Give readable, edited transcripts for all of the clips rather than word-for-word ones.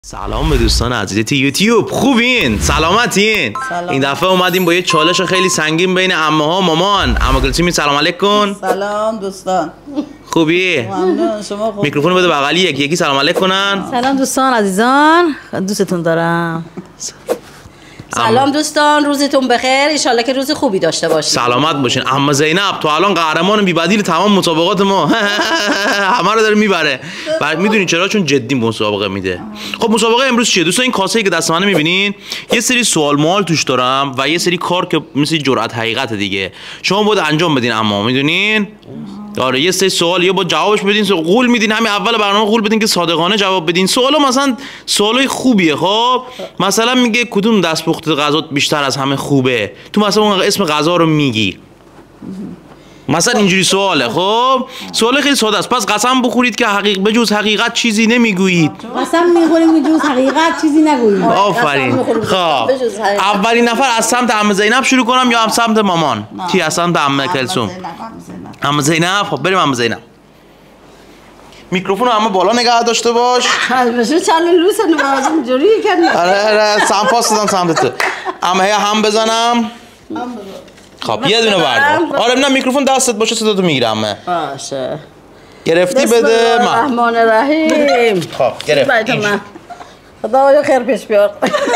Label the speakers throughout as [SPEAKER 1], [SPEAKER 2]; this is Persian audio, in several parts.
[SPEAKER 1] سلام به دوستان عزیز یوتیوب، خوبین؟ سلامتین؟
[SPEAKER 2] سلام.
[SPEAKER 1] این دفعه اومدیم با یه چالش خیلی سنگین بین عمه ها مامان. عمه گلسومی سلام علیکم.
[SPEAKER 2] سلام دوستان.
[SPEAKER 1] خوبی؟
[SPEAKER 2] ممنون. شما خوب؟
[SPEAKER 1] میکروفون بده بغلی یکی سلام علیک کنن.
[SPEAKER 3] سلام دوستان عزیزان، دوستتون دارم.
[SPEAKER 4] سلام دوستان، روزتون بخیر، ان که روز خوبی داشته باشید.
[SPEAKER 1] سلامت باشین. عمه زینب تو الان قهرمان بی‌بدیل تمام مسابقات ما. همه رو داره میبره. بعد میدونین چرا؟ چون جدی مسابقه میده. خب مسابقه امروز چیه دوستان؟ این کاسه‌ای که دست منه میبینین یه سری سوال موال توش دارم و یه سری کار که مثل جرأت حقیقت دیگه شما باید انجام بدین. اما میدونین آره یه سری سوال یا با جوابش بدین، قول میدین همین اول برنامه قول بدین که صادقانه جواب بدین. سوالا مثلا سوالای خوبیه. خب مثلا میگه کدوم دستپخت غذا بیشتر از همه خوبه، تو مثلا اون اسم غذا رو میگی، مثلا اینجوری سواله. خب سوال خیلی ساده است. پس قسم بخورید که به جز حقیقت چیزی نمیگویید.
[SPEAKER 3] قسم میخوریم به جز حقیقت چیزی نگوییم.
[SPEAKER 1] آفرین. خب اولین نفر از سمت عمه زینب شروع کنم یا از سمت مامان؟ کی از سمت عمه کلثوم؟ عمه زینب. خب بریم عمه زینب. میکروفون رو همه بالا نگه داشته باش.
[SPEAKER 4] بشه چند لوس نماز اینجوری کنه.
[SPEAKER 1] آره سم پاس دادم سمت تو. عمه هم بزنم. خب یه دونه بردار. آره نه میکروفون دستت باشه صدا تو میگیرم.
[SPEAKER 4] باشه.
[SPEAKER 1] گرفتی بده من.
[SPEAKER 4] الرحمن الرحیم.
[SPEAKER 1] خب گرفتی.
[SPEAKER 4] خدایا خیر پیش بیار.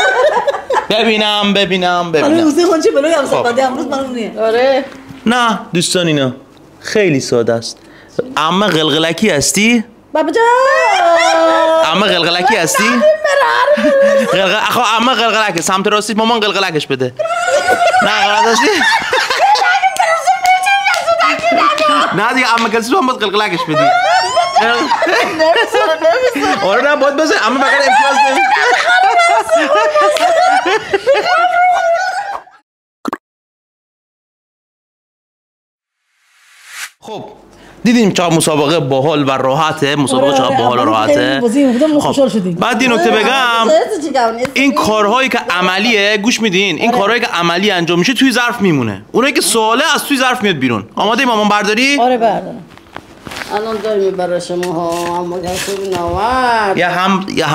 [SPEAKER 1] ببینم.
[SPEAKER 3] حالا روزه خون چه بلوی هم سپاده امروز معلومه.
[SPEAKER 4] آره.
[SPEAKER 1] نه دوستان اینا خیلی ساده است. عمه قلقلکی هستی؟
[SPEAKER 4] بابا جان.
[SPEAKER 1] عمه قلقلکی هستی؟ عمه قلقلک سمت راستی مامان قلقلکش بده. نه غلط هستی؟ نه دیگه عمه کلثوم هم باید قلقلکش بدی. آره نه باید بزن عمه بغل امتیاز نمی. خب دیدیم چقدر مسابقه باحال و راحته. مسابقه چقدر باحال و راحته. خب بعد این نکته بگم، این کارهایی که عملیه گوش میدین، این کارهایی که عملی انجام میشه توی ظرف میمونه، اونایی که سواله از توی ظرف میاد بیرون. آماده ای مامان برداری؟
[SPEAKER 3] آره بردارم.
[SPEAKER 4] الان داریم برای شما ها اما گفتم نوار.
[SPEAKER 1] یه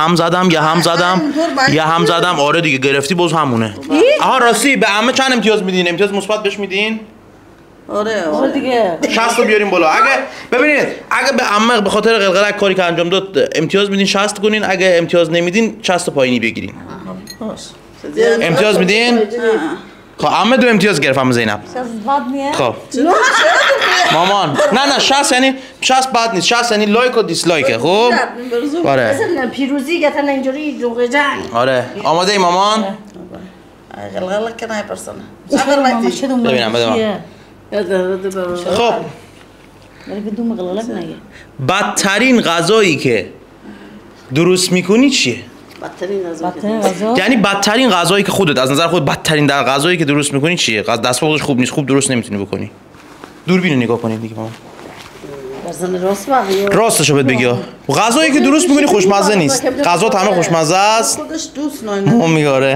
[SPEAKER 1] هم زدم. آره دیگه گرفتی باز همونه. آها راستی به عمه چند امتیاز میدین؟ امتیاز مثبت بهش میدین؟
[SPEAKER 4] آره
[SPEAKER 3] دیگه
[SPEAKER 1] 60 رو بیاریم بالا. اگه ببینید اگه به عمه به خاطر قلقلک کاری که انجام داد امتیاز میدین 60 کنین، اگه امتیاز نمیدین 60 پایینی بگیرین. امتیاز میدین؟ خب عمه 2 امتیاز گرفت عمه زینب.
[SPEAKER 3] 60 بد نیست.
[SPEAKER 1] خب مامان نه 60 یعنی 60 بد نیست. 60 یعنی لایک و دیسلایک. خب آره
[SPEAKER 4] مثلا پیروزی گفتن اینجوری جوغ جنگ.
[SPEAKER 1] آره آماده ای مامان؟
[SPEAKER 2] قلقلک کنه پرسونه.
[SPEAKER 1] ببینم بده من. خب
[SPEAKER 3] ولی بدون قلقلک نگه.
[SPEAKER 1] بدترین غذایی که درست میکنی چیه؟
[SPEAKER 4] بدترین غذا.
[SPEAKER 1] یعنی بدترین غذایی که خودت از نظر خودت بدترین در غذایی که درست میکنی چیه؟ دستپختش خوب نیست، خوب درست نمیتونی بکنی. دوربینو نگاه کنید دیگه مامان.
[SPEAKER 4] برزن راست بگی.
[SPEAKER 1] راستشو بهت بگی. غذایی که درست میکنی خوشمزه نیست. غذا همه خوشمزه است.
[SPEAKER 2] خودش دوست نه.
[SPEAKER 1] مامان میگاره.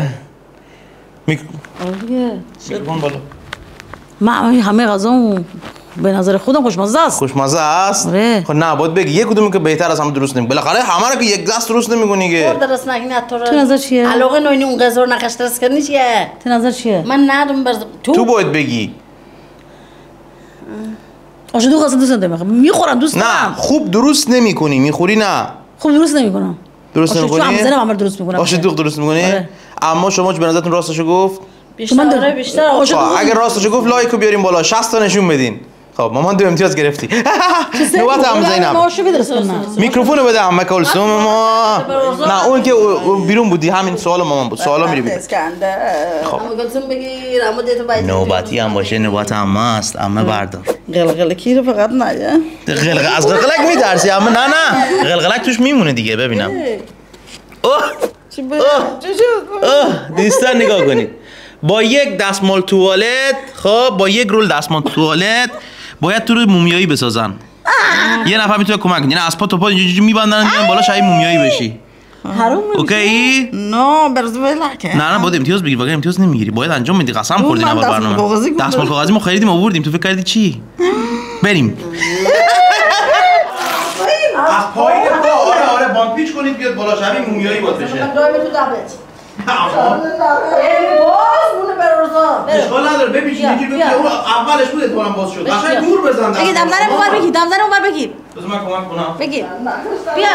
[SPEAKER 3] میکروفون بالا. من همه غذامو به نظر خودم خوشمزه است.
[SPEAKER 1] خوشمزه است؟
[SPEAKER 3] آره.
[SPEAKER 1] خب نه باید بگی یک کدومی که بهتر از همه درست نمیکنی. بالاخره همه رو که یک دست درست نمیکنی که.
[SPEAKER 4] درست نگی نه تو.
[SPEAKER 3] تو نظر چیه؟
[SPEAKER 4] علاقه نوینی اون غذا رو نخش درست کنی چیه؟
[SPEAKER 3] تو نظر چیه؟
[SPEAKER 4] من ندم برز
[SPEAKER 1] تو باید بگی.
[SPEAKER 3] آشه دو غذا دوست ندارم. میخورم دوست
[SPEAKER 1] نه
[SPEAKER 3] دارم.
[SPEAKER 1] خوب درست نمیکنی، میخوری نه.
[SPEAKER 3] خوب درست نمیکنم.
[SPEAKER 1] درست نمیکنی؟
[SPEAKER 3] آشه تو هم درست میکنم.
[SPEAKER 1] آشه دوغ درست میکنی؟
[SPEAKER 3] آره.
[SPEAKER 1] اما شما به نظرتون راستشو گفت؟
[SPEAKER 4] بیشتر.
[SPEAKER 1] خب اگه راستشو گفت لایکو بیاریم بالا 60 تا نشون بدین. خب مامان 2 امتیاز گرفتی. نوبت عمه زینب. میکروفونو بده عمه کلثوم ما. نه اون که بیرون بودی همین سوال مامان بود. سوالا میری بیرون.
[SPEAKER 4] خب عمه کلثوم بگیر عمه دیتو باید.
[SPEAKER 1] نوبتی هم باشه نوبت عمه است. عمه بردار.
[SPEAKER 2] قلقلکی رو فقط نه.
[SPEAKER 1] از قلقلک میترسی عمه؟ نه قلقلک توش میمونه دیگه. ببینم. اوه دوستان نگاه کنید. با یک دستمال توالت، خب با یک رول دستمال توالت باید تو رو مومیایی بسازن. یه نفر میتونه کمک کنه. یعنی از پا تا پا اینجوری میبندن بالا شاید مومیایی بشی.
[SPEAKER 3] حروم
[SPEAKER 1] اوکی؟
[SPEAKER 2] نه برز ولکه.
[SPEAKER 1] نه باید امتیاز بگیری. واقعا امتیاز نمیگیری. باید انجام بدی. قسم خوردی نه برنامه. دستمال کاغذی ما خریدیم آوردیم. تو فکر کردی چی؟ بریم. از پایین پا آره جان پیچ کنید بیاد بالا شبیه مومیایی باد بشه.
[SPEAKER 2] دائم تو دبت. باز مونه بروزا.
[SPEAKER 1] اشکال نداره ببین چیزی که اون اولش بود اتفاقا باز شد. قشنگ دور بزن.
[SPEAKER 3] بگیر دمزنم اونور بگیر دمزنم اونور بگیر.
[SPEAKER 1] بذار من کمک کنم.
[SPEAKER 3] بگیر. بیا.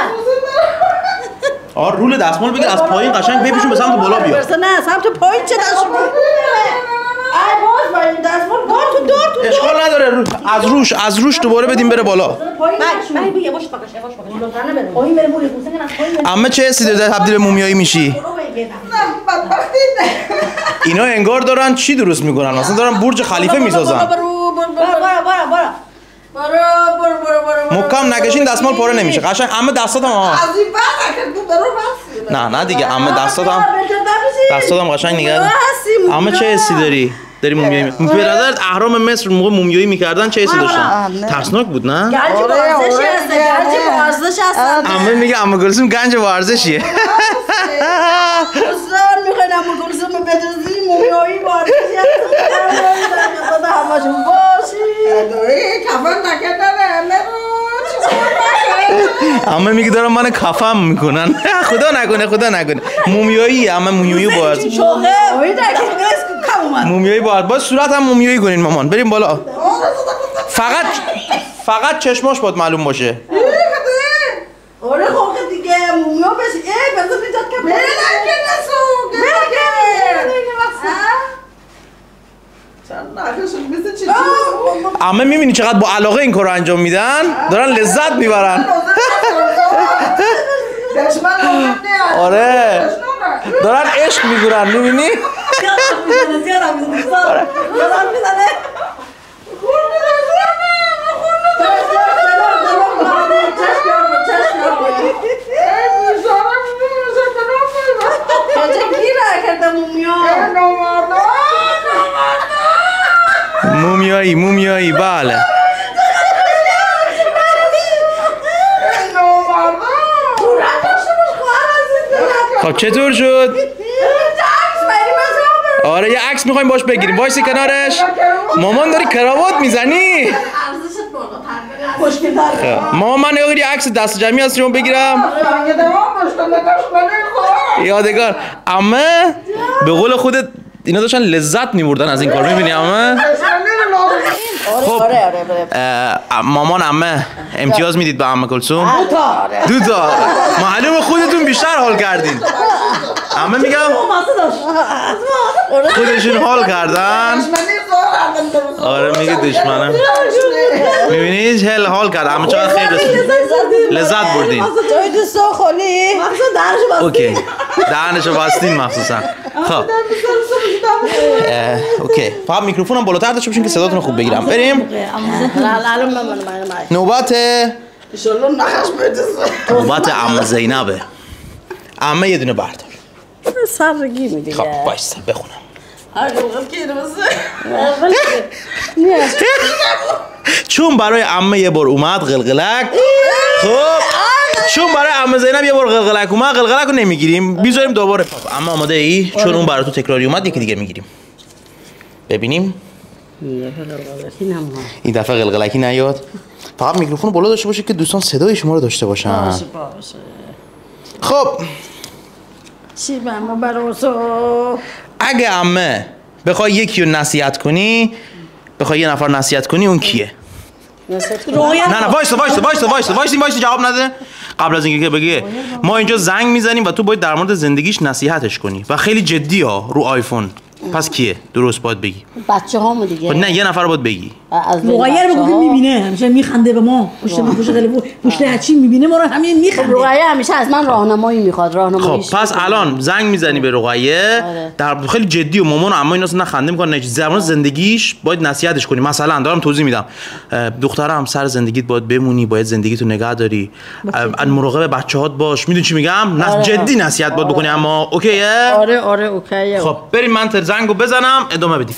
[SPEAKER 1] رول دستمال بگیر از پایین قشنگ بپیشون به سمت بالا بیا.
[SPEAKER 2] نه سمت پایین چه دست شد؟ ای باز با این دستمال دور تو
[SPEAKER 1] اشکال نداره از روش دوباره بدیم بره بالا.
[SPEAKER 3] بله بگیر یواش پاکش یواش پاکش. پایین بره بوری حسین از پایین.
[SPEAKER 1] اما چه حسی داری تبدیل مومیایی میشی؟ اینا انگار دارن چی درست میکنن؟ اصلا دارن برج خلیفه میسازن.
[SPEAKER 2] برو
[SPEAKER 1] محکم نکشین دستمال پاره نمیشه. قشنگ اما دستاتم ها.
[SPEAKER 2] از این بعد
[SPEAKER 1] نه دیگه اما دستاتم قشنگ نگه. اما چه حسی داری؟ داری مومیایی میکنی؟ به نظرت اهرام مصر موقع مومیایی میکردن چه حسی داشتن؟ ترسناک بود نه؟
[SPEAKER 2] گنج ورزش هست.
[SPEAKER 1] اما میگه اما گلسوم گنج ورزشیه.
[SPEAKER 2] اصلا میخواین اما گلسوم بدرزی مومیایی ورزشی هست. همشون باشی کفن نکردن
[SPEAKER 1] اما میگه دارم من کفم میکنن. خدا نکنه مومیایی اما مومیایی باید مومیایی باید صورت هم مومیایی کنین مامان. بریم بالا. فقط چشماش باید معلوم باشه.
[SPEAKER 2] آره خواه دیگه مومیا بشه. بذار بیجاد که بره
[SPEAKER 1] اما میبینی چقدر با علاقه این کار رو انجام میدن؟ دارن لذت میبرن. آره دارن عشق میگورن میبینی؟
[SPEAKER 2] زیاد میزنه
[SPEAKER 1] مومیایی بله. خب چطور شد؟ آره یه عکس میخوایم باش بگیریم. وایسی کنارش. مامان داری کراوات میزنی؟ مامان من نگاه یه عکس دست جمعی از شما بگیرم یادگار. اما به قول خودت اینا داشتن لذت میبردن از این کار. میبینی اما خب مامان عمه امتیاز میدید به عمه کلثوم؟ دو تا معلومه خودتون بیشتر حال کردین. عمه میگم خودشون حال کردن. آره میگه دشمنم. میبینید حال کرد. عمه چقدر خیلی لذت بردین.
[SPEAKER 2] جای دوستا خالی
[SPEAKER 1] اوکی دهنشو بستین مخصوصا. خب اوکی فقط میکروفونم بالاتر داشته باشین که صداتون خوب بگیرم. بریم نوبت عمه زینبه. عمه یه دونه بردار.
[SPEAKER 2] سرگی میدیگه.
[SPEAKER 1] خب بایستا بخونم. چون برای عمه یه بار اومد قلقلک. خب چون برای عمه زینب یه بار قلقلک اومد قلقلک رو نمیگیریم بیذاریم دوباره. اما آماده ای؟ چون اون برای تو تکراری اومد یکی دیگه میگیریم. ببینیم این دفعه قلقلکی نیاد. فقط میکروفون بالا داشته باشه که دوستان صدای شما رو داشته باشن.
[SPEAKER 2] باشه
[SPEAKER 1] خب
[SPEAKER 2] چی برای تو؟
[SPEAKER 1] اگه عمه بخوای یکی رو نصیحت کنی، بخوای یه نفر نصیحت کنی اون کیه؟ نه وایسا جواب نده. قبل از اینکه بگی ما اینجا زنگ میزنیم و تو باید در مورد زندگیش نصیحتش کنی و خیلی جدی ها رو آیفون. پس کیه؟ درست باید بگی.
[SPEAKER 4] بچه‌هامو دیگه.
[SPEAKER 1] نه یه نفر باید بگی.
[SPEAKER 3] رقیه رو بگو میبینه همیشه میخنده به ما. پشت هرچی میبینه ما رو همین میخنده.
[SPEAKER 4] رقیه همیشه از من راهنمایی میخواد. راهنماییش.
[SPEAKER 1] خب پس الان زنگ میزنی به رقیه در خیلی جدی و مامان و عمه اینا اصلا خنده میکنن. در مورد زندگیش باید نصیحتش کنی. مثلا دارم توضیح میدم دخترم سر زندگیت باید بمونی، باید زندگیتو نگه داری، مراقب بچه‌هات باش. میدونی چی میگم؟ جدی نصیحت باید بکنی. اما اوکیه؟
[SPEAKER 2] آره اوکیه.
[SPEAKER 1] خب بریم من زنگو بزنم ادامه بدیم.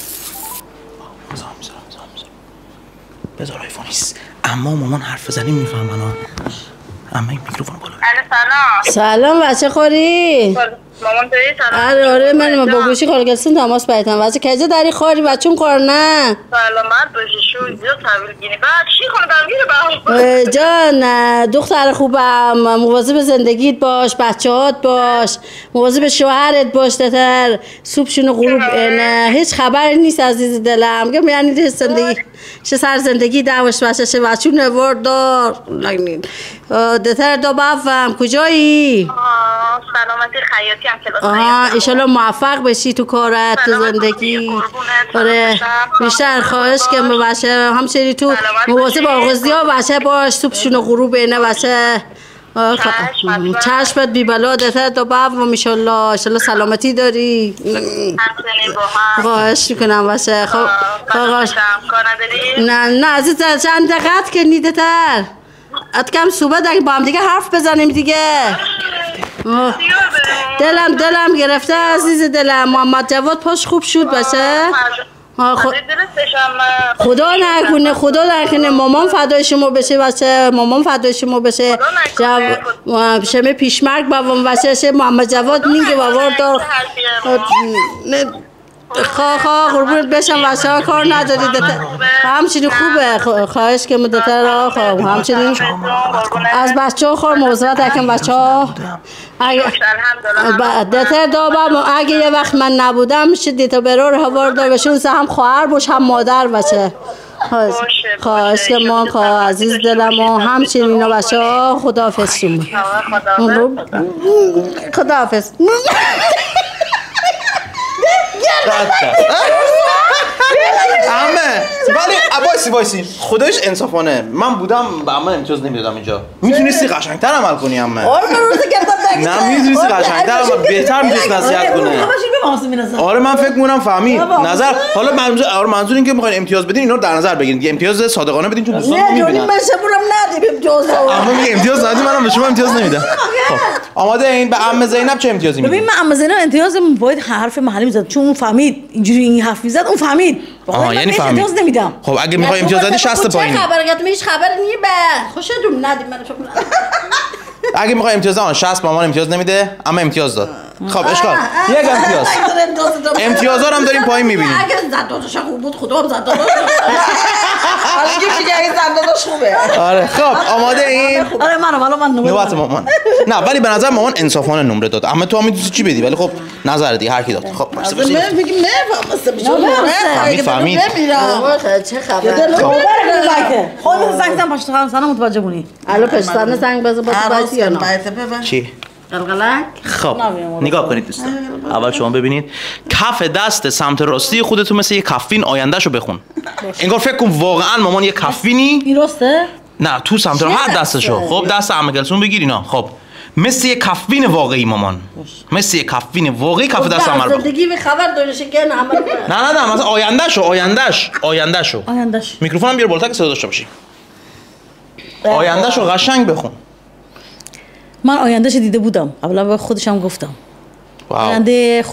[SPEAKER 1] بذار آیفونیست. اما مامان حرف بزنیم میفهمن ها. اما این میکروفون بالا.
[SPEAKER 4] سلام بچه خوری.
[SPEAKER 5] مامان داری سلام.
[SPEAKER 4] آره من با گوشی خالگستون تماس بایدم واسه کجا داری خاری بچون کار نه
[SPEAKER 5] سلامت باشی شو زیاد تحویل گیری بعد چی خونه برمیره با
[SPEAKER 4] جان دختر خوبم مواظب زندگیت باش بچه‌هات باش مواظب شوهرت باش تر صبحشون غروب نه هیچ خبری نیست عزیز دلم میگم یعنی زندگی چه سر زندگی دعواش باشه چه بچون نوردار دتر دو بافم کجایی
[SPEAKER 5] سلامتی خیاطی هم کلاس
[SPEAKER 4] ایشالا موفق بشی تو کارت تو زندگی آره بیشتر خواهش که باشه همچنین تو مواظب آغازی‌ها باشه باش صبحشون غروب اینه باشه چشمت بی بلا دتر دو بافم ایشالا سلامتی داری خواهش میکنم باشه نه عزیز چند دقیقت کنی دتر اتکم صحبت اگه با هم دیگه حرف بزنیم دیگه دلم گرفته عزیز دلم محمد جواد پاش خوب شد باشه خدا نکنه مامان فدای شما بشه باشه مامان فدای شما بشه شما پیشمرگ بابام باشه محمد جواد میگه بابار دار قربونت بشم بچه‌ها کار ندارید همچنین خوبه خواهش که مدتر همچنین از بچه‌ها خور موضوعات اکن بچه‌ها دتر دابم اگه یه وقت من نبودم میشه دیتا برور هوار دار بشون هم خواهر باش هم مادر باشه خواهش که ما عزیز دلم و همچنین اینا بچه‌ها خداحافظ شما خداحافظ
[SPEAKER 1] همه ولی وایسی خودش انصافانه من بودم به عمل امتیاز نمیدادم اینجا میتونستی قشنگتر عمل کنی همه نه میتونستی قشنگتر عمل بهتر میتونستی نصیحت کنه آره من فکر میکنم فهمید نظر حالا منظور این که میخواین امتیاز بدین اینا رو در نظر بگیرید امتیاز صادقانه بدین چون دوستان میبینن
[SPEAKER 2] نه من شبورم ندیم امتیاز
[SPEAKER 1] اما میگه امتیاز ندیم منم به شما امتیاز نمیدم آماده این به عمه زینب چه امتیازی میدین؟
[SPEAKER 3] ببین من عمه زینب امتیاز باید حرف محلی میزد چون اون فهمید اینجوری این حرف میزد اون فهمید
[SPEAKER 1] یعنی فهمید
[SPEAKER 3] امتیاز نمیدم
[SPEAKER 1] خب اگه میخوای امتیاز بدی 60 پایینی
[SPEAKER 2] چه خبره که هیچ خبری نیه به خوشتون ندیم من شکر
[SPEAKER 1] اگه میخوای امتیاز 60 مامان امتیاز نمیده اما امتیاز داد خب اشکال یک امتیاز امتیازا هم داریم پایین میبینیم
[SPEAKER 2] اگه زدادش خوب بود خدا هم زدادش حالا دیگه اگه زدادش خوبه
[SPEAKER 1] آره خب آماده این
[SPEAKER 3] آره من
[SPEAKER 1] نوبت مامان نه ولی به نظر مامان انصافانه نمره داد اما تو هم میدونی چی بدی ولی خب نظر دیگه هر کی داد خب
[SPEAKER 2] من میگم نه
[SPEAKER 1] فهمید
[SPEAKER 2] چه خبر
[SPEAKER 3] خودت زنگ زن پشت سرم متوجه بونی
[SPEAKER 4] الو پشتانه زنگ بزن با تو یا نه
[SPEAKER 1] چی
[SPEAKER 4] قلقلک
[SPEAKER 1] خب نگاه کنید دوستان اول شما ببینید کف دست سمت راستی خودتون مثل یه کفین آیندهشو بخون انگار فکر کن واقعا مامان یه کفینی
[SPEAKER 3] این راسته
[SPEAKER 1] نه تو سمت هر دستشو خب دست عمه گلسون بگیر اینا خب مثل یه کفین واقعی مامان مثل یه کفین واقعی کف دست عمه رو
[SPEAKER 2] زندگی به خبر دارشه که
[SPEAKER 1] نه مثلا آیندهشو میکروفونم بیار بالاتر که صدا داشته باشی آیندهشو قشنگ بخون
[SPEAKER 3] من آیندهش دیده بودم قبلا به خودشم گفتم آینده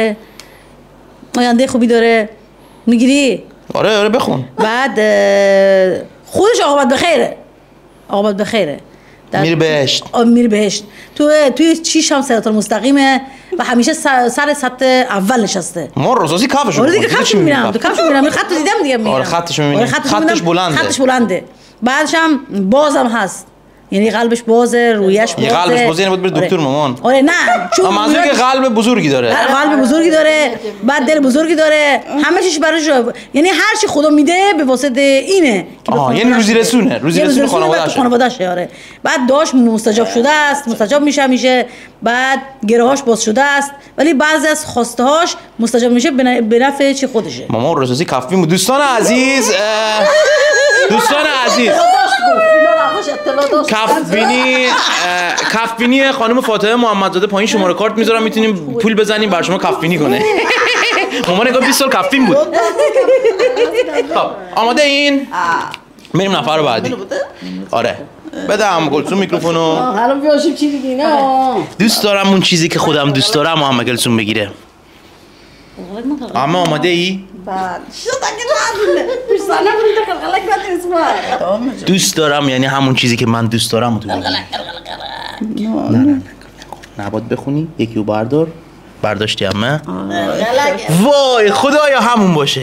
[SPEAKER 3] خوبی داره میگیری
[SPEAKER 1] آره بخون
[SPEAKER 3] بعد خودش عاقبت بخیره میره بهشت توی چیش هم صراط مستقیمه و همیشه سر سطح اول نشسته
[SPEAKER 1] ما راساسی کفشو
[SPEAKER 3] آره دیگه کفشو میبینم خط دیدم دیگه میبینم
[SPEAKER 1] آره خطش میبینم
[SPEAKER 3] خطش بلنده بعدش هم بازم هست یعنی قلبش بازه رویش بازه
[SPEAKER 1] قلبش بازه یعنی باید بره دکتر مامان
[SPEAKER 3] آره نه چون
[SPEAKER 1] منظور که قلب بزرگی داره بعد دل بزرگی داره همه چیش براش یعنی هر چی خدا میده به واسطه اینه یعنی روزی رسونه
[SPEAKER 3] خانواده‌شه آره بعد داش مستجاب شده است مستجاب میشه بعد گرهاش باز شده است ولی بعضی از خواسته هاش مستجاب میشه به نفع چی خودشه
[SPEAKER 1] مامان راستی کفیم دوستان عزیز کفبینی خانم فاطمه محمدزاده پایین شماره کارت میذارم میتونیم پول بزنیم بر شما کفبینی کنه مامان نگاه 20 سال کفبین بود خب آماده این میریم نفر بعدی آره بدم گلسون میکروفونو
[SPEAKER 2] حالا بیاشیم چی دیگه نه
[SPEAKER 1] دوست دارم اون چیزی که خودم دوست دارم محمد گلسون بگیره اما آماده ای؟ دوست دارم یعنی همون چیزی که من دوست دارم تو بگیری نباید بخونی یکی رو برداشتی عمه وای خدایا همون باشه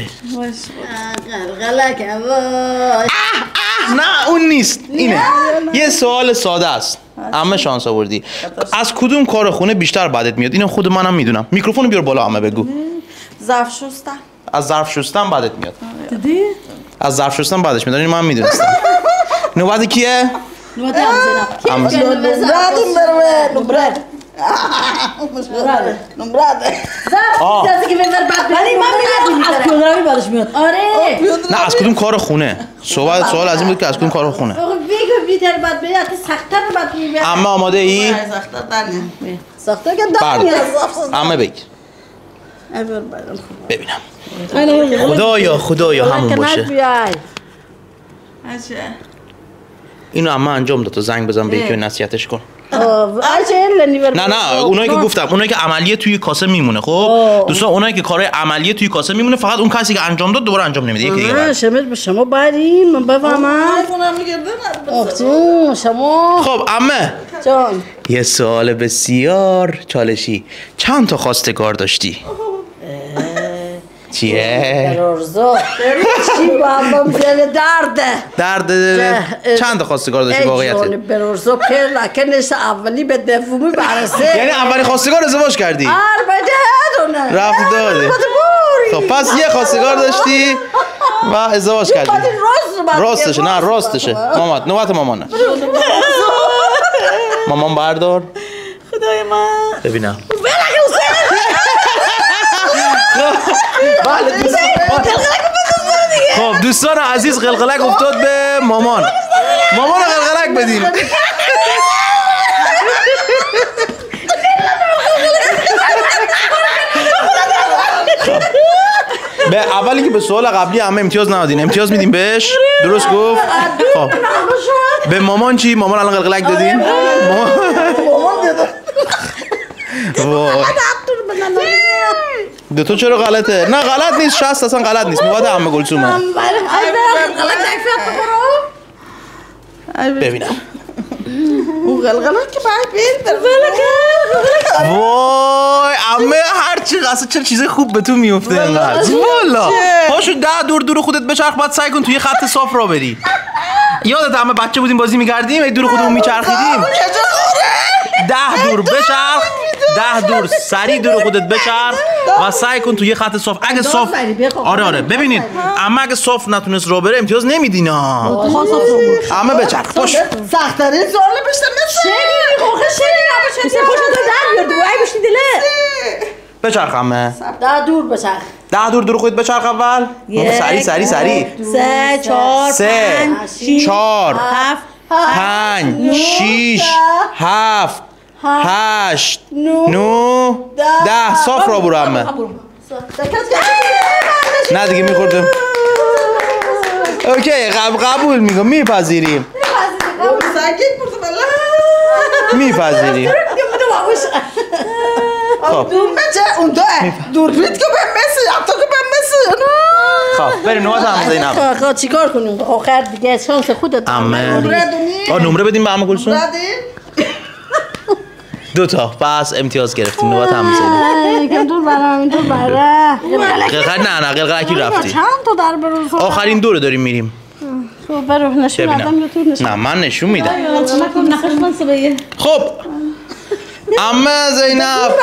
[SPEAKER 4] غلقه وای
[SPEAKER 1] نه اون نیست اینه یه سوال ساده است عمه شانس آوردی از کدوم کار خونه بیشتر بدت میاد اینو خود منم میدونم میکروفون بیار بالا عمه بگو
[SPEAKER 2] ظرف شستن
[SPEAKER 1] از ظرف شستن بدت میاد
[SPEAKER 3] دیدی؟
[SPEAKER 1] از ظرف شستن بدش میاد اینو من میدونستم نوبت کیه
[SPEAKER 3] نوبت هم زینب
[SPEAKER 2] نمرده
[SPEAKER 4] کسی که بذار بعد
[SPEAKER 3] ولی من میدونم از پیاده‌روی بعدش میاد
[SPEAKER 4] آره
[SPEAKER 1] نه از کدوم کار خونه سوال از این بود که از کدوم کار خونه
[SPEAKER 4] بگو بیتر بعد بری حتی سخت‌تر بعد بری
[SPEAKER 1] عمه آماده ای؟
[SPEAKER 4] سخت‌تر که دار
[SPEAKER 1] برد
[SPEAKER 4] میاد
[SPEAKER 1] عمه بگیر
[SPEAKER 4] ایول
[SPEAKER 1] ببینم خدایا همون باشه اینو عمه انجام داد تو زنگ بزن به یکی نصیحتش کن نه اونایی که گفتم اونایی که عملیه توی کاسه میمونه خب دوستان اونایی که کارهای عملیه توی کاسه میمونه فقط اون کسی که انجام داد دوباره انجام نمیده یکی دیگه
[SPEAKER 4] شما شما بریم من بفهمم شما
[SPEAKER 1] خب عمه
[SPEAKER 4] جان
[SPEAKER 1] یه سوال بسیار چالشی چند تا خواستگار داشتی چیه
[SPEAKER 4] برارزا چی با هم دل
[SPEAKER 1] درد چند تا خواستگار داشتی واقعیت
[SPEAKER 4] برارزا پر لکنش اولی به دومی برسه
[SPEAKER 1] یعنی اولی خواستگار ازدواج کردی
[SPEAKER 4] دونه
[SPEAKER 1] رفت داده خب پس یه خواستگار داشتی و ازدواج کردی راستشه مامان نوبت مامانه مامان بردار
[SPEAKER 2] خدای من
[SPEAKER 1] ببینم خب دوستان عزیز قلقلک افتاد به مامان قلقلک بدین به اولی که به سوال قبلی همه امتیاز ندادین امتیاز میدیم بهش درست گفت خب به مامان چی مامان الان قلقلک دادین دو تو چرا غلطه نه غلط نیست 60 اصلا غلط نیست مواد عمه گلسومه ببینم
[SPEAKER 2] اون غلغلک که باید
[SPEAKER 1] وای عمه هرچی اصلا چرا چیز خوب به تو میفته اینقدر والا پاشو 10 دور خودت بچرخ بعد سعی کن توی خط صاف را بری یادت همه بچه بودیم بازی می‌کردیم ای دور خودمون میچرخیدیم 10 دور بچرخ 10 دور سری دور خودت بچرخ و سعی کن توی خط صاف اگه صاف آره ببینید اما اگه صاف نتونست را بره امتیاز نمیدین ها اما بچرخ باش
[SPEAKER 2] سخت‌ترین سوال بشتم
[SPEAKER 1] بچرخ همه
[SPEAKER 4] 10 دور بچرخ
[SPEAKER 1] 10 دور خودت بچرخ اول سری
[SPEAKER 3] 3 4 5
[SPEAKER 1] 4 5 6 7 8 9 10 صاف را برو همه نه دیگه میخوردم اوکی قبول میگم میپذیریم میپذیریم خب
[SPEAKER 2] دور بیت که به مسی تو که به مسی
[SPEAKER 1] خب بریم نوبت عمه زینب
[SPEAKER 4] خب چیکار کنیم آخر دیگه شانس خودت
[SPEAKER 1] عمه نمره بدیم به عمه گلسون 2 تا پس امتیاز گرفتیم نوبت عمه زینب
[SPEAKER 4] یکم دور برام این دور بره
[SPEAKER 1] نه قلقلکی رفتی
[SPEAKER 4] چند تا در برو
[SPEAKER 1] آخرین دوره داریم میریم
[SPEAKER 4] خب برو نشون بدم یا تو نشون
[SPEAKER 1] نه من نشون میدم
[SPEAKER 3] نخش من سبیه
[SPEAKER 1] خب عمه زینب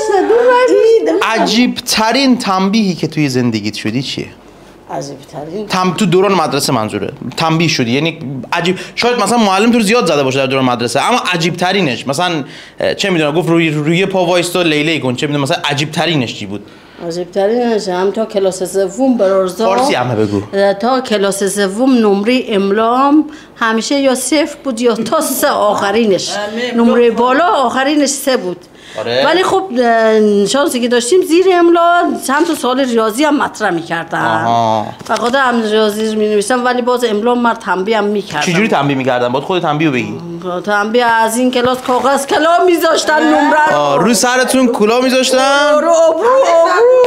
[SPEAKER 1] عجیب ترین تنبیهی که توی زندگیت شدی چیه؟
[SPEAKER 4] عجیب ترین
[SPEAKER 1] تو دوران مدرسه منظوره تنبیه شدی یعنی عجیب شاید مثلا معلم تو رو زیاد زده باشه در دوران مدرسه اما عجیب ترینش مثلا چه میدونم گفت روی پا وایستا لیلی کن چه میدونم مثلا عجیب ترینش چی بود
[SPEAKER 4] عجیب ترینش هم تا کلاس سوم برارزا
[SPEAKER 1] فارسی همه بگو
[SPEAKER 4] تا کلاس سوم نمره املام همیشه یا 0 بود یا تا 3 آخرینش نمره بالا آخرینش 3 بود
[SPEAKER 1] آره.
[SPEAKER 4] ولی خب شانسی که داشتیم زیر املا چند تا سوال ریاضی هم مطرح می‌کردن فقط هم ریاضی می‌نوشتم ولی باز املا من تنبیه هم می‌کردم
[SPEAKER 1] چجوری تنبیه می‌کردن باید خود تنبیه بگی
[SPEAKER 4] تنبیه از این کلاس کاغذ کلا می‌ذاشتن نمره
[SPEAKER 1] رو سرتون کلا می‌ذاشتن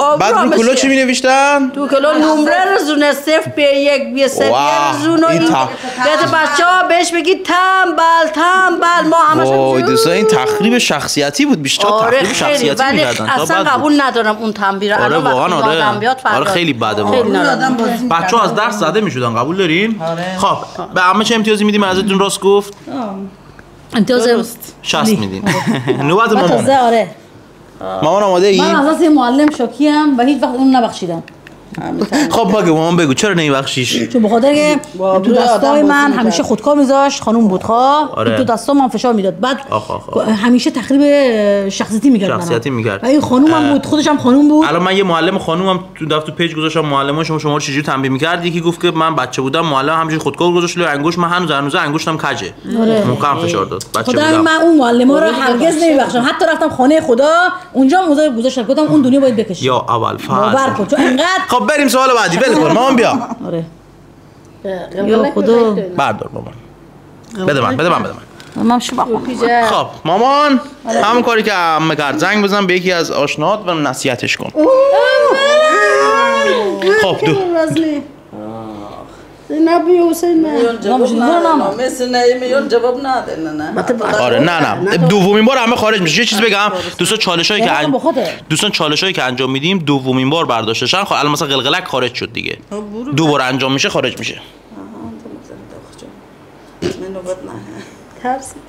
[SPEAKER 1] بعد رو کلو چی می-نوشتن؟
[SPEAKER 4] تو کلو نمره رزونه 0 به 1 به 3 رزونه این بهت بچه ها بهش بگید تنبل ما همش
[SPEAKER 1] وای دوستان این تخریب شخصیتی بود بیشتر تخریب شخصیتی می‌کردن
[SPEAKER 4] اصلا قبول ندارم اون تنبیه رو.
[SPEAKER 1] آره واقعا آره خیلی بده واقعا بچه‌ها از درس زده می‌شدن قبول دارین؟ خب به عمه چه امتیازی میدیم ازتون راست گفت؟
[SPEAKER 3] امتیاز
[SPEAKER 1] 60 میدین. نوبت مامان.
[SPEAKER 3] آره
[SPEAKER 1] مامان آماده ای؟
[SPEAKER 3] من از معلم شوکیم و هیچ وقت اون نبخشیدم.
[SPEAKER 1] خب مامان بگو چرا نمیبخشیش؟
[SPEAKER 3] چون به خاطر که تو دستای من همیشه خودکار میذاشت خانوم بود
[SPEAKER 1] آره.
[SPEAKER 3] تو دستا من فشار میداد بعد همیشه تخریب شخصیتی میکرد و این خانومم بود خودش هم خانوم بود.
[SPEAKER 1] الان من یه معلم خانومم تو دفتر پیج گذاشتم معلم شما رو چجوری تنبیه می‌کرد یکی گفت که من بچه بودم معلم همینجوری خودکار گذاشت لوی انگشت من هنوز انگشتم کجه محکم فشار داد بچه بودم.
[SPEAKER 3] من اون معلما رو هرگز نمیبخشم حتی رفتم خانه خدا اونجا موزه گذاشتم گفتم اون دنیا باید بکشی
[SPEAKER 1] یا اول
[SPEAKER 3] باور کن چون انقدر.
[SPEAKER 1] خب بریم سوال بعدی ول کن مامان بیا.
[SPEAKER 3] آره یا خدا
[SPEAKER 1] بردار مامان بده من
[SPEAKER 3] من شو بخوام.
[SPEAKER 1] خب مامان همون کاری که عمه کرد زنگ بزن به یکی از آشناهات و نصیحتش کن. خب دو
[SPEAKER 4] نبی حسین
[SPEAKER 2] میون جواب نده نه
[SPEAKER 1] آره نه دومین بار همه خارج میشه. یه چیز بگم دوستان چالشایی که انجام میدیم دومین بار برداشتشن الان مثلا قلقلک خارج شد دیگه دوباره انجام میشه خارج میشه.
[SPEAKER 4] ترس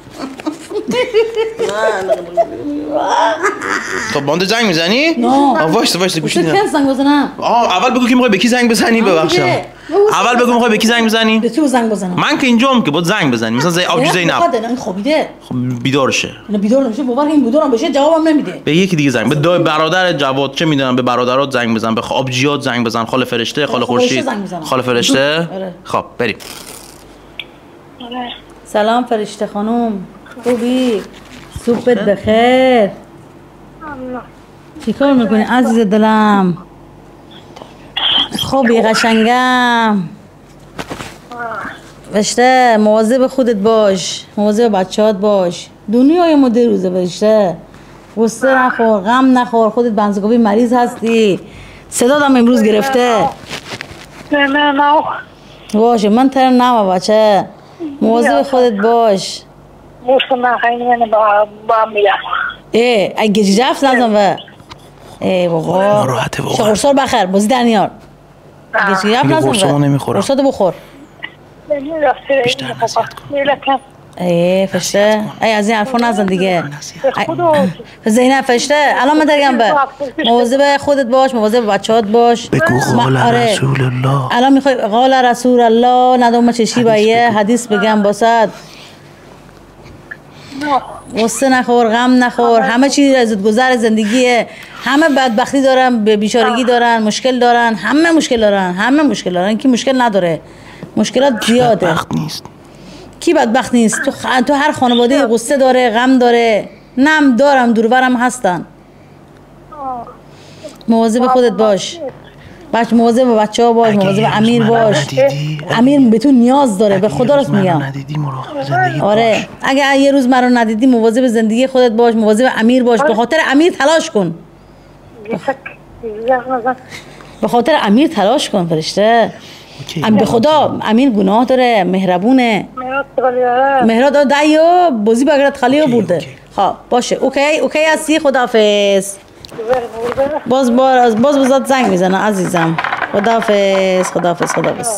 [SPEAKER 1] خب باند زنگ میزنی؟
[SPEAKER 3] نه
[SPEAKER 1] وایس گوشی
[SPEAKER 3] کی زنگ بزنم؟
[SPEAKER 1] اول بگو که میخوای به کی زنگ بزنی ببخشم. اول بگو میخوای به کی زنگ بزنی؟
[SPEAKER 3] به کی زنگ بزنم؟
[SPEAKER 1] من که اینجام که باید زنگ بزنی مثلا آبجی زینب.
[SPEAKER 3] این خوابیده.
[SPEAKER 1] خب بیدار شه.
[SPEAKER 3] نه بیدار نمیشه باور این بیدارم بشه جوابم نمیده.
[SPEAKER 1] به یکی دیگه زنگ به برادر جواد چه میدونم به برادرات زنگ بزن به آبجیات زنگ بزن خاله فرشته خاله خورشید خاله فرشته. خب بریم.
[SPEAKER 3] سلام فرشته خانم خوبی؟ صبحت بخیر. چیکار میکنی عزیز دلم؟ خوبی قشنگم؟ فرشته مواظب خودت باش مواظب بچه‌هات باش دنیای ما دو روزه فرشته غصه نخور غم نخور خودت بنزگاوی مریض هستی صداتم امروز گرفته
[SPEAKER 5] نه
[SPEAKER 3] باشه من ترم نما بچه مواظب خودت باش
[SPEAKER 5] موسم خیلی من با میام
[SPEAKER 3] اگه جفت نزن و بابا
[SPEAKER 1] ناراحته واقعا
[SPEAKER 3] قرصا بخیر بازی در نیار جفت نزن
[SPEAKER 1] قرصا نمیخورم
[SPEAKER 3] قرصاتو بخور
[SPEAKER 1] بیشتر نصیحت کن.
[SPEAKER 3] فرشته از این حرفا نزن دیگه زینب فرشته الان من درگم به مواظب خودت باش مواظب بچه‌هات باش
[SPEAKER 1] بگو قال رسول الله
[SPEAKER 3] الان میخوای قال رسول الله ندوم چشی با یه حدیث بگم باسد غصه نخور غم نخور همه چیز از گذر زندگیه همه بدبختی دارن به بیچارگی دارن مشکل دارن همه مشکل دارن کی مشکل نداره مشکلات زیاده
[SPEAKER 1] بدبخت نیست
[SPEAKER 3] کی بدبخت نیست تو هر خانواده غصه داره غم داره نم دارم دورورم هستن مواظب خودت باش مواظب بچه‌ها باش مواظب امیر باش امیر به تو نیاز داره به خدا راست میگم آره اگه یه روز من رو ندیدی مواظب زندگی خودت باش مواظب امیر باش به خاطر امیر تلاش کن فرشته به خدا امیر گناه داره مهربونه مهراد دایو بازی بگرد خالیو برده خب باشه اوکی هستی خداحافظ باز بازات زنگ میزنه عزیزم خداحافظ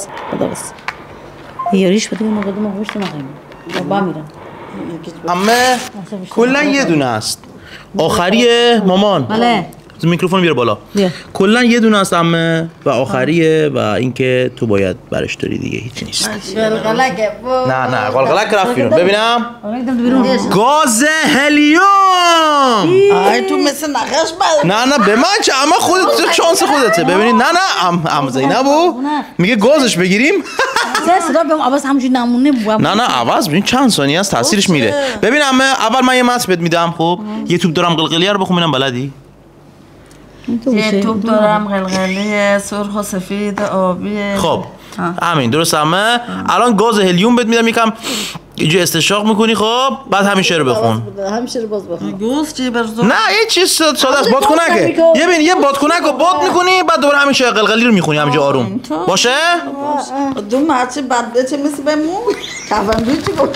[SPEAKER 3] یاریش بده ما گوشت نخوریم با میرم
[SPEAKER 1] عمه کلا یه دونه است آخریه مامان
[SPEAKER 3] بله
[SPEAKER 1] میکروفون بیار بالا کلا یه دونه است عمه و آخریه و اینکه تو باید برش داری دیگه هیچ نیست نه قلقلک رفت بیرون ببینم گاز هلیوم
[SPEAKER 2] تو مثل نخش بد
[SPEAKER 1] نه به من چه اما خودت شانس خودته ببینید نه ام زینبو میگه گازش بگیریم
[SPEAKER 3] صدا بهم عوض همونجوری نمونه
[SPEAKER 1] نه عوض ببین چند ثانیه است تاثیرش میره ببین عمه اول من یه مس بهت میدم خب یه توپ دارم قلقلیه رو بخونم بلدی
[SPEAKER 2] یه توپ دارم قلقلی سرخ و سفید آبی
[SPEAKER 1] خب همین درست همه الان گاز هلیوم بهت میدم یکم اینجا استشاق میکنی خب بعد همیشه رو بخون.
[SPEAKER 4] همیشه رو باز بخون.
[SPEAKER 2] گوز چی برزو
[SPEAKER 1] نه یه چیز ساده است بادکنکه. یه بادکنک رو باد میکنی بعد دوباره همیشه قلقلی رو میخونی همینجا آروم. باشه؟
[SPEAKER 2] دو ماچی بعد چه مثل بمون کافن بیچی گفت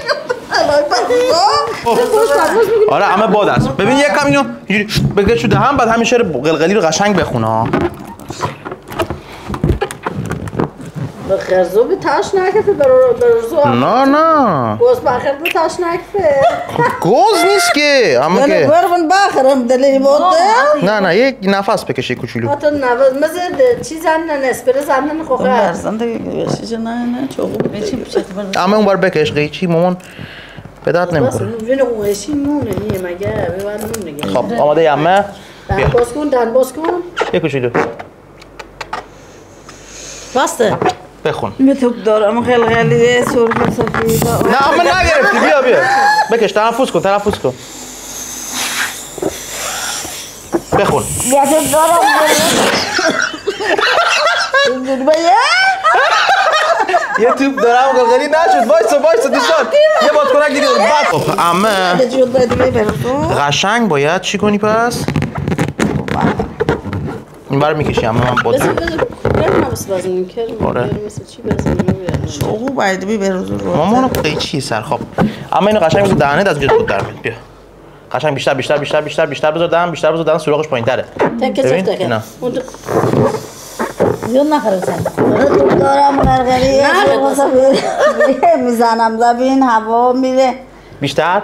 [SPEAKER 1] آره همه باد است. ببین یکم اینو اینجوری بگیر شده هم بعد همیشه قلقلی رو قشنگ بخون ها.
[SPEAKER 4] خرزو به تاش نکفه برزو.
[SPEAKER 1] نه
[SPEAKER 4] گوز بخیر به تاش نکفه.
[SPEAKER 1] گوز نیست که اما
[SPEAKER 2] دل
[SPEAKER 1] که
[SPEAKER 2] برون باخرم دلی بوده
[SPEAKER 1] نه یک نفس بکشی کوچولو.
[SPEAKER 4] حتی نواز مثل چی زنن اسپری زنن خوخه.
[SPEAKER 2] برزن دیگه بشی نه چوغو
[SPEAKER 1] اما اون بار بکش قیچی مامان به درد نمیخوره.
[SPEAKER 4] وین قوشی مونه نیه مگه ببند مون نگه.
[SPEAKER 1] خب آماده ای عمه؟
[SPEAKER 4] دن باز کن.
[SPEAKER 1] یه کوچولو
[SPEAKER 3] باسته
[SPEAKER 1] بخون.
[SPEAKER 2] میتوب دارم خلقلی سرخ سفید.
[SPEAKER 1] نه اما نگرفتی بیا بکش تنفس کن بخون.
[SPEAKER 2] میتوب دارم
[SPEAKER 1] یه توپ دارم قلقلی نشد وایسا دوستان یه بادکنک دیگه بعد خب عمه قشنگ باید چی کنی پس؟ این برای میکشی عمه من باد آره
[SPEAKER 2] چوغو باید بی برزو رو
[SPEAKER 1] مامانو قیچی سر خب اما اینو قشنگ بزن دهنت از اینجا دود در میاد بیا قشنگ بیشتر بذار دهن سوراخش پایین‌تره
[SPEAKER 4] تکه
[SPEAKER 1] نه
[SPEAKER 3] زیاد نخرم سن
[SPEAKER 2] دارم خلقلی سرخ سفید میزنم زبین هوا میره
[SPEAKER 1] بیشتر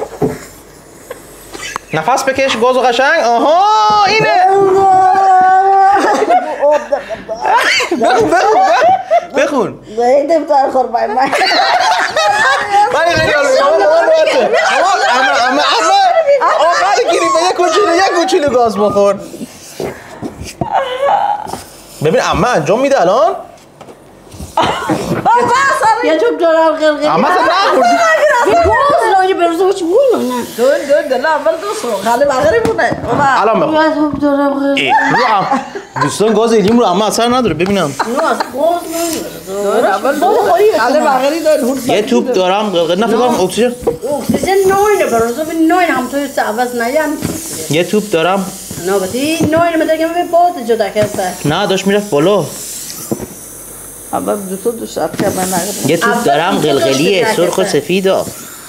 [SPEAKER 1] نفس بکش گازو قشنگ آها اینه بخون
[SPEAKER 2] باید دفتر خوربای من
[SPEAKER 1] ولی خیلی اما آخر گیری به یه کوچولو گاز بخور ببین عمه انجام میده الان
[SPEAKER 4] یه جوب دارم قلقلی.
[SPEAKER 1] عمه اصلا نخوردی
[SPEAKER 4] گوز رو یه برزو چی بونه نه.
[SPEAKER 2] دو دل اول دو سو خاله بغری بونه
[SPEAKER 1] الان بخور
[SPEAKER 4] یه جوب دارم قلقلی.
[SPEAKER 1] دوستان گاز الیم رو عمه اثر نداره ببینم
[SPEAKER 4] نو از گوز نمیره.
[SPEAKER 2] اول دو خاله بغری دو
[SPEAKER 1] یه توپ دارم قلقل نه فکرم اکسیژن
[SPEAKER 4] اکسیژن نوینه برزو به نوین هم توی عوض نیان.
[SPEAKER 1] یه توپ دارم
[SPEAKER 4] نوبتی نوین مدرگم به بود جدا کرده.
[SPEAKER 1] نه داشت میرفت بالا
[SPEAKER 2] اول دو شب که من نگردم
[SPEAKER 1] یه توپ دارم قلقلیه سرخ و سفیدا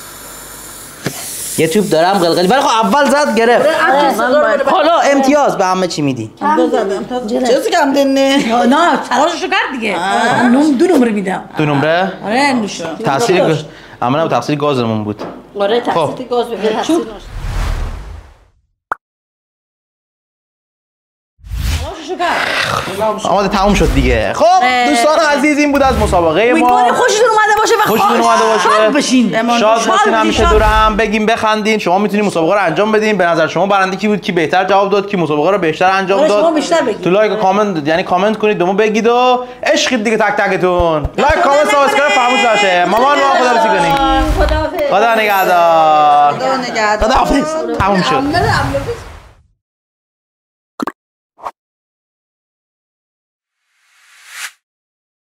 [SPEAKER 1] یه توپ دارم قلقلی ولی خب اول زد گرفت حالا امتیاز به همه چی میدی
[SPEAKER 2] چیزی کم دنه
[SPEAKER 3] نه تلاششو کرد دیگه دو نمره میدم
[SPEAKER 1] دو نمره
[SPEAKER 3] آره نوش
[SPEAKER 1] تاثیر عملا تاثیر گازمون بود
[SPEAKER 4] آره تاثیر گاز بگیر تاثیر
[SPEAKER 1] آماده تموم شد دیگه خب دوستان عزیز این بود از مسابقه ما
[SPEAKER 3] امیدواریم خوشتون اومده باشه و
[SPEAKER 1] خوشتون اومده باشه
[SPEAKER 3] شاد بشین
[SPEAKER 1] شاد باشین همیشه دور هم بگیم بخندین شما میتونید مسابقه رو انجام بدین به نظر شما برنده کی بود کی بهتر جواب داد کی مسابقه رو بیشتر انجام داد
[SPEAKER 3] شما بیشتر بگید
[SPEAKER 1] تو لایک و کامنت یعنی کامنت کنید به ما بگید و عشقید دیگه تک تکتون لایک کامنت سابسکرایب فراموش نشه مامان ما خداحافظی کنیم خدا نگهدار خدا نگهدار تموم شد